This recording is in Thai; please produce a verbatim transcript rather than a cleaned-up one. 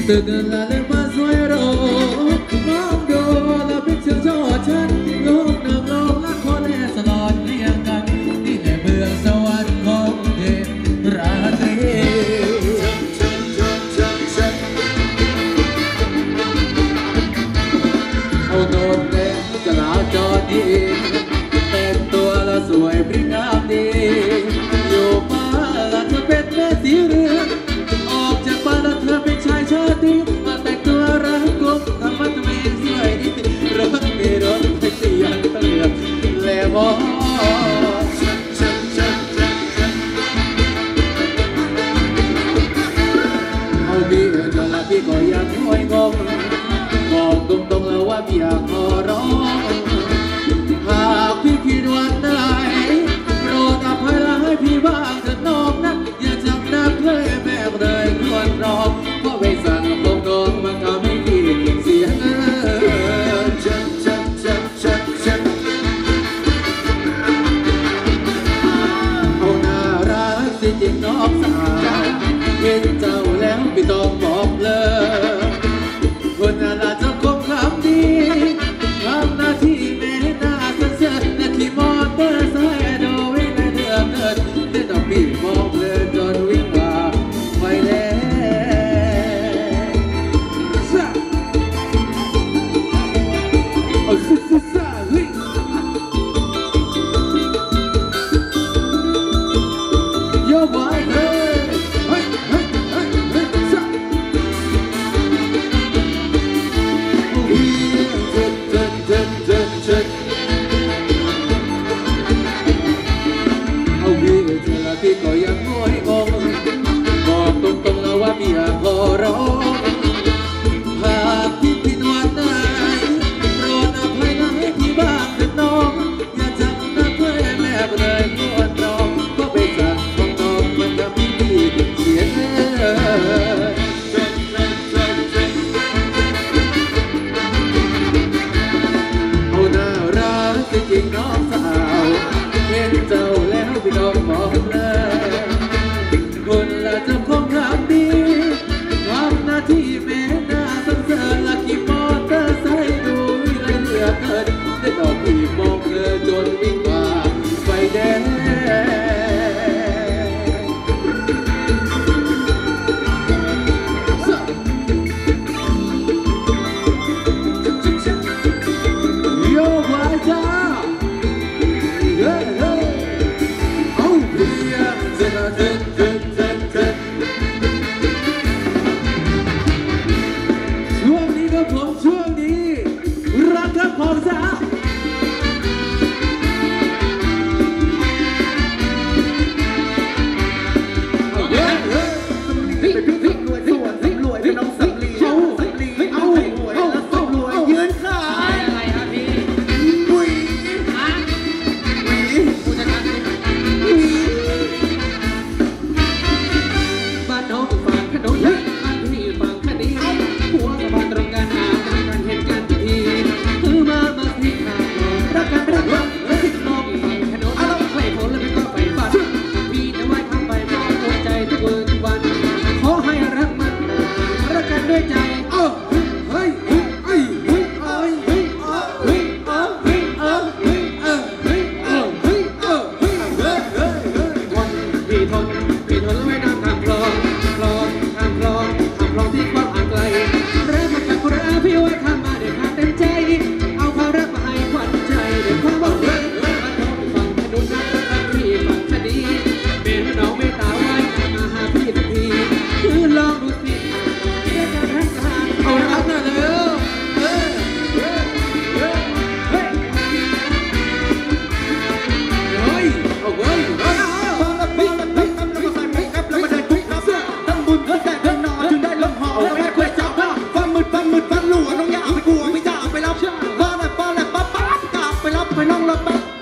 ตึกละเล่มาสวยรอมองดูแล้วพิจารณาฉันลูกหนึ่งโลกละคนแน่สลอดเรียงกันที่ในเมืองสวรรค์ของเทพราตรีเอาโดนแดงจะลาจอดดีแต่งตัวละสวยพริ้งามดีอยู่มาละเธอเป็นแม่สีเรือนออกจากบ้านละเธอเป็นชายชาติมาแต่งตัวรักกุ๊กทำมาทำไมสวยดีรถมีรถแท็กซี่ยังต้องเลือกแล้วมองเอาพี่เดินละพี่ก็ยังห้อยงงบอกตรงๆแล้วว่าพี่อยากขอร้องหากพี่คิดวันไหนโปรดอภัยและให้พี่บ้างเถิดน้องนะอย่าจำนักเลยแม่เลยควรรอเพราะไปสั่งคงน้องมันทำให้พี่เสียเงินชักชักชักชักชักเอาน่ารักสิจริงน้องสาวเห็นเจ้าแล้วไม่ต้องบอกเลยคนอะไรจะคงคำดีทำหน้าที่แม่หน้าเสือเสือและขี่มอเตอร์ไซค์โดยไม่เดือดเดือดได้ต้องพี่มองเลยจนวิ่งว่าไฟแดงโอ้ซิซิซ่าฮิโย่บอยเฮ้ยเฮ้ยเฮ้ยเฮ้ยเฮ้ยซ่าพี่ก็ยังงอยงงบอกตรงๆแล้วว่าพี่อยากขอร้องหากพี่ผิดวันไหนโปรดอภัยและให้พี่บ้างเถิดน้องอย่าจำนักเลยแม่เลยควรน้องก็ไปสั่งของน้องมันทำให้พี่เสียเงินเอาน่ารักจริงๆน้องสาวเห็นเจ้าแล้วพี่น้องบอกเลยคนละจะคงทำดีทำหน้าที่แม่หน้าสนเสริญละขี่มอเตอร์ไซค์ดูเลยเหลือเกินได้ดอกพี่มองเลยจนวิ่งผ่านไฟแดงโย่ไว้จ้าช่วงนี้ก็ผมช่วงนี้รักครับผมจ้าไปน้องรับ